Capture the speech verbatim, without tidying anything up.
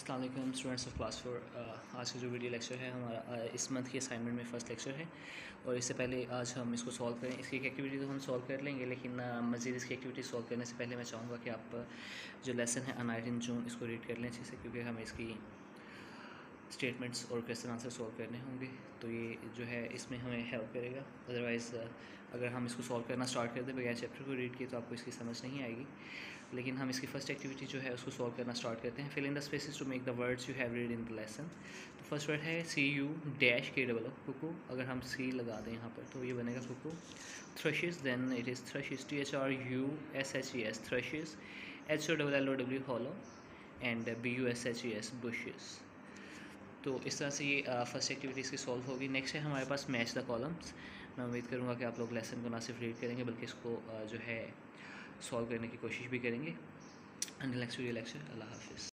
अस्सलाम वालेकुम students of class four. आज का जो वीडियो लेक्चर है हमारा uh, इस मंथ की असाइनमेंट में फ़र्स्ट लेक्चर है और इससे पहले आज हम इसको सॉल्व करें। इसकी एक एक्टिविटी तो हम सॉल्व कर लेंगे, लेकिन uh, मज़ीद इसकी एक्टिविटी सॉल्व करने से पहले मैं चाहूँगा कि आप uh, जो लेसन है अनाइट इन जून इसको रीड कर लें अच्छे से, क्योंकि हमें इसकी स्टेटमेंट्स और क्वेश्चन आंसर सॉल्व करने होंगे। तो ये जो है इसमें हमें हेल्प करेगा। अदरवाइज़ अगर हम इसको सॉल्व करना स्टार्ट कर दें बगैर चैप्टर को रीड किए तो आपको इसकी समझ नहीं आएगी। लेकिन हम इसकी फ़र्स्ट एक्टिविटी जो है उसको सॉल्व करना स्टार्ट करते हैं। Fill in the spaces to make the words you have read in the lesson. तो फर्स्ट वर्ड है C U dash K double cuckoo. अगर हम सी लगा दें यहाँ पर तो ये बनेगा cuckoo. Thrushes, then it is thrushes, T H R U S H E S thrushes, H O double L O W hollow, and B U S H E S bushes. तो इस तरह से ये फर्स्ट एक्टिविटी इसकी solve होगी। Next है हमारे पास match the columns. मैं उम्मीद करूँगा कि आप लोग लेसन को ना सिर्फ रीड करेंगे बल्कि इसको uh, जो है सॉल्व करने की कोशिश भी करेंगे। अंटिल नेक्स्ट वीडियो लेक्चर, अल्लाह हाफिज़।